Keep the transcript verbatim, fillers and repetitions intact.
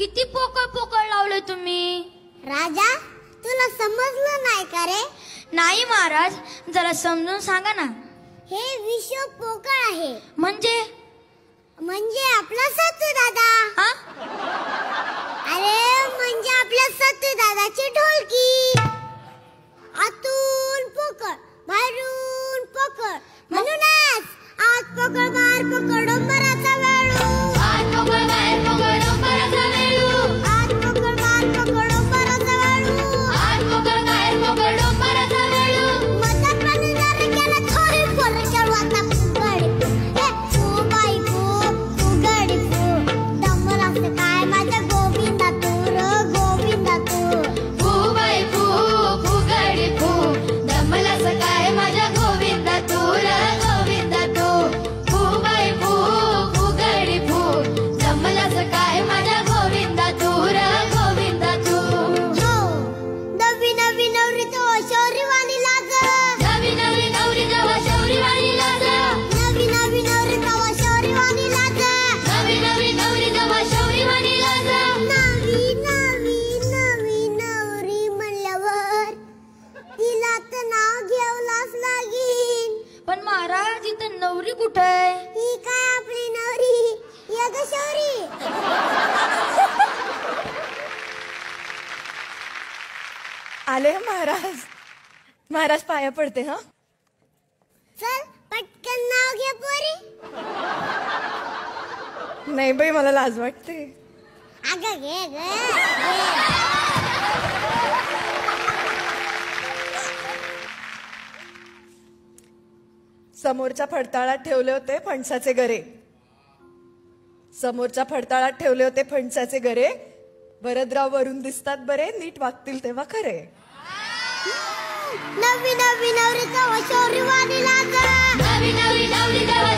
किती पोकळ पोकळ लावले तुम्ही? राजा तुला समजलं नाही का रे? नाही महाराज, जरा समजून सांगा ना. हे विश्व पोकळ आहे. म्हणजे? म्हणजे आपला सत्तू दादा. हा? अरे म्हणजे आपल्या सत्तू दादाची ढोलकी. आतून पोकळ बाहेरून पोकळ, म्हणूनच आत पोकळ बाहेर पोकळ डोंबराचा वेळू. आत पोकळ बाहेर पोकळ डोंबराचा वेळू. आत पोकळ बाहेर पोकळ डोंबराचा वेळू. आत पोकळ बाहेर पोकळ डोंबराचा वेळू. मदत म्हणून केला थोडी पोर चढवाता फुगडी. हे फू बाई फू फुगडी फू. दमल असं काय माझ्या गोविंदा तू र गोविंदा तू. फू बाई फू फुगडी फू. दमला सकाळ माझ्या गोविंदा तू र गोविंदा तू. फू बाई फू फुगडी फू. दमला सकाळ माझ्या गोविंदा तू र गोविंदा तू. हो नवी नवी नवरी तो शौर्यवाणी लाग. नवी नवी नवरी जेव्हा शौर्यवाणी लाग. नवी नवी नवरी तेव्हा शौर्यवाणी लाग. नवी नवी नवरी जेव्हा शौर्यवाणी लाग. नवी नवी नवी नवरी म्हणल्यावर तिला तर नाव घ्यावलाच लागेल. पण महाराज इथं नवरी कुठे आहे? ही काय आपली नवरी या ग शौरी. आले महाराज. महाराज पाया पडते. हा चल पटकन नाव घे पोरी. नाही बाई, मला लाज वाटते. अगं घे ग. समोरच्या फडताळात ठेवले होते फणसाचे गरे. समोरच्या फडताळात ठेवले होते फणसाचे गरे. भरतराव वरून दिसतात बरे, नीट वागतील तेव्हा खरे. नवी नवी नवरी तेव्हा शौर्यवाणी लाग. नवी नवी नवरी जेव्हा